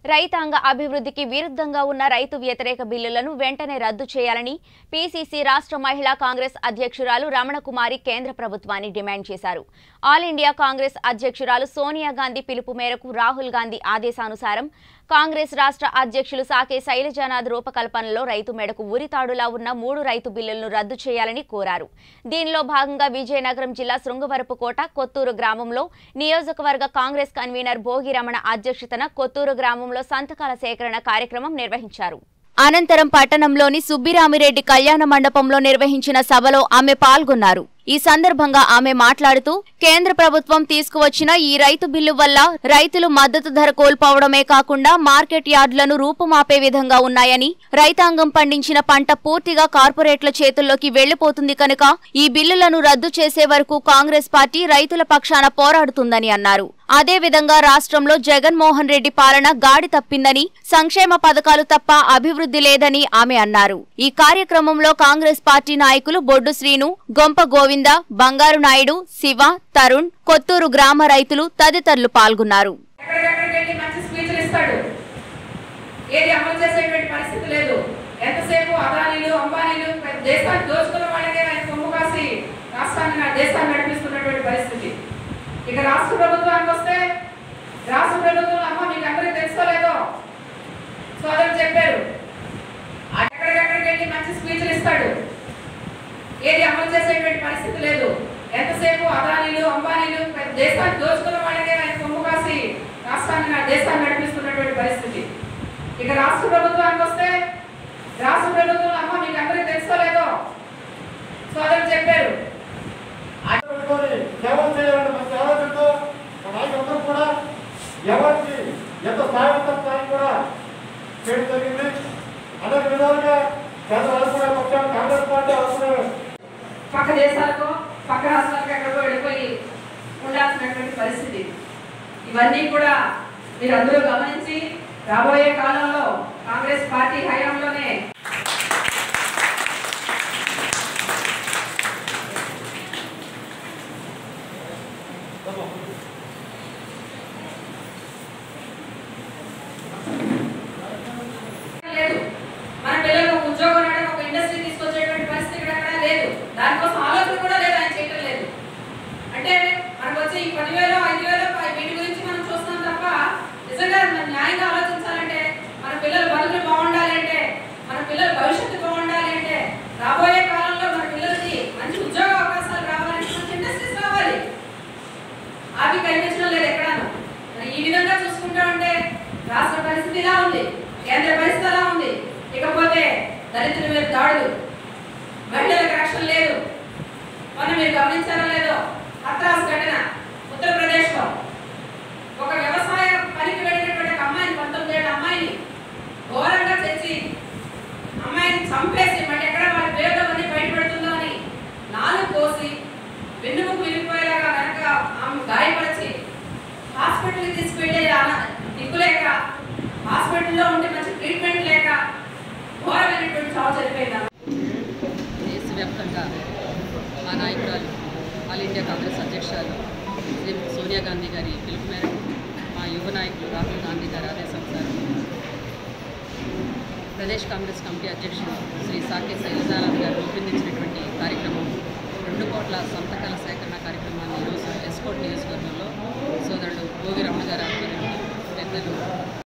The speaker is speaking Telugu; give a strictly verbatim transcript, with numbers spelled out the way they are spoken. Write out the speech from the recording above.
రైతాంగ అభివృద్ధికి విరుద్ధంగా ఉన్న రైతు వ్యతిరేక బిల్లులను వెంటనే రద్దు చేయాలని పీసీసీ రాష్ట్ర మహిళా కాంగ్రెస్ అధ్యక్షురాలు రమణకుమారి కేంద్ర ప్రభుత్వాన్ని డిమాండ్ చేశారు. ఆల్ ఇండియా కాంగ్రెస్ అధ్యక్షురాలు సోనియా గాంధీ పిలుపు మేరకు రాహుల్ గాంధీ ఆదేశానుసారం కాంగ్రెస్ రాష్ట్ర అధ్యక్షులు సాకే శైలజానాథ్ రూపకల్పనలో రైతు మెడకు ఉరితాడులా ఉన్న మూడు రైతు బిల్లులను రద్దు చేయాలని కోరారు. దీనిలో భాగంగా విజయనగరం జిల్లా శృంగవరపుకోట కొత్తూరు గ్రామంలో నియోజకవర్గ కాంగ్రెస్ కన్వీనర్ భోగి రమణ అధ్యక్షతన కొత్తూరు గ్రామంలో సంతకాల సేకరణ కార్యక్రమం నిర్వహించారు. అనంతరం పట్టణంలోని సుబ్బిరామిరెడ్డి కళ్యాణ మండపంలో నిర్వహించిన సభలో ఆమె పాల్గొన్నారు. ఈ సందర్భంగా ఆమె మాట్లాడుతూ కేంద్ర ప్రభుత్వం తీసుకువచ్చిన ఈ రైతు బిల్లు వల్ల రైతులు మద్దతు ధర కోల్పోవడమే కాకుండా మార్కెట్ యార్డులను రూపుమాపే విధంగా ఉన్నాయని, రైతాంగం పండించిన పంట పూర్తిగా కార్పొరేట్ల చేతుల్లోకి వెళ్లిపోతుంది కనుక ఈ బిల్లులను రద్దు చేసే వరకు కాంగ్రెస్ పార్టీ రైతుల పక్షాన పోరాడుతుందని అన్నారు. అదేవిధంగా రాష్ట్రంలో జగన్మోహన్ రెడ్డి పాలన గాడి తప్పిందని, సంక్షేమ పథకాలు తప్ప అభివృద్ధి లేదని ఆమె అన్నారు. ఈ కార్యక్రమంలో కాంగ్రెస్ పార్టీ నాయకులు బొడ్డు శ్రీను, గొంప గోవింద, బంగారు నాయుడు, శివ, తరుణ్, కొత్తూరు గ్రామ రైతులు తదితరులు పాల్గొన్నారు. ఇక రాష్ట్ర ప్రభుత్వానికి వస్తే రాష్ట్ర ప్రభుత్వం అమ్మ మీకు అందరికీ తెలుసుకోలేదో సోదరులు చెప్పారు, ఎక్కడికెక్కడికి వెళ్ళి మంచి స్పీచ్లు ఇస్తాడు, ఏది అమలు చేసేటువంటి పరిస్థితి లేదు. ఎంతసేపు అదానీలు అంబానీలు దేశాన్ని దోచుకున్న వాళ్ళకే ఆయన కొమ్ము కాసి రాష్ట్రాన్ని దేశాన్ని నడిపిస్తున్నటువంటి పరిస్థితి. ఇక రాష్ట్ర ప్రభుత్వానికి వస్తే రాష్ట్ర ప్రభుత్వం అమ్మ మీకు అందరికీ తెలుసుకోలేదో సోదరులు చెప్పారు, సేవలు చేయాలంటే మన సేవలతో మన నాయకులందరూ కూడా ఎవరికి ఎంత స్థాయి స్థాయి కూడా చేయడం జరిగింది. అనేక విధాలుగా కేంద్ర అనుకునే పక్షాలు కాంగ్రెస్ పార్టీ అనుకునే పక్క దేశాలకు పక్క రాష్ట్రాలకు ఎక్కడికో వెళ్ళిపోయి ఉండాల్సినటువంటి పరిస్థితి. ఇవన్నీ కూడా మీరు అందరూ గమనించి రాబోయే కాలంలో కాంగ్రెస్ పార్టీ హయాంలోనే లేదు, మన పిల్లలకు ఉద్యోగం నాడు ఒక ఇండస్ట్రీ తీసుకొచ్చేటువంటి పరిస్థితి ఇక్కడ ఎక్కడా లేదు. దానికోసం ఆలోచన కూడా లేదు, ఆయన చేయటం లేదు. అంటే మనకు వచ్చి ఈ పదివేలు ఐదు వేలు వీటి గురించి మనం చూస్తాం తప్ప నిజంగా మనం న్యాయంగా ఆలోచించాలంటే మన పిల్లల బతుకులు బాగుండాలి అంటే, మన పిల్లల భవిష్యత్తు బాగుండాలి అంటే, రాబోయే కాలంలో మన పిల్లలకి మంచి ఉద్యోగ అవకాశాలు రావాలంటే మంచి ఇండస్ట్రీస్ రావాలి. అవి కనిపించడం లేదు ఎక్కడాను. ఈ విధంగా చూసుకుంటా ఉంటే రాష్ట్ర పరిస్థితి ఇలా ఉంది, కేంద్ర పరిస్థితి అలా ఉంది. ఇకపోతే దళితుల మీద దాడులు, మహిళలకు రక్షణ లేదు. మొన్న మీరు గమనించారో లేదో హత్రాస్ ఘటన ఉత్తరప్రదేశ్ లో ఒక వ్యవసాయ పనికి వెళ్ళినటువంటి ఒక అమ్మాయిని, పంతొమ్మిది ఏళ్ళ అమ్మాయిని ఘోరంగా తెచ్చి అమ్మాయిని చంపేసి మళ్ళీ ఎక్కడ వాళ్ళ పేరులో అన్ని బయటపెడుతుందో అని నాలుగు కోసి వెన్నుముకు విరిగిపోయేలాగా వెనక ఆమె గాయపరిచి హాస్పిటల్కి తీసుకువెళ్ళే దిక్కులేక, హాస్పిటల్లో ఉంటే మంచి ట్రీట్మెంట్ లేక ఘోరమైనటువంటి చావు చనిపోయింది. దేశవ్యాప్తంగా మా నాయకురాలు ఆల్ ఇండియా కాంగ్రెస్ అధ్యక్షురాలు శ్రీమతి సోనియా గాంధీ గారి పిలుపు మేరకు మా యువ నాయకులు రాహుల్ గాంధీ గారి ఆదేశానుసారం ప్రదేశ్ కాంగ్రెస్ కమిటీ అధ్యక్షుడు శ్రీ సాకే శైలజానాథ్ గారు రూపొందించినటువంటి కార్యక్రమం రెండు కోట్ల సంతకాల సేకరణ కార్యక్రమాన్ని ఈరోజు ఎస్కోట్ నియోజకవర్గంలో సోదరుడు భోగి రమణ గారు ఆధ్వర్యంలో పెద్దలు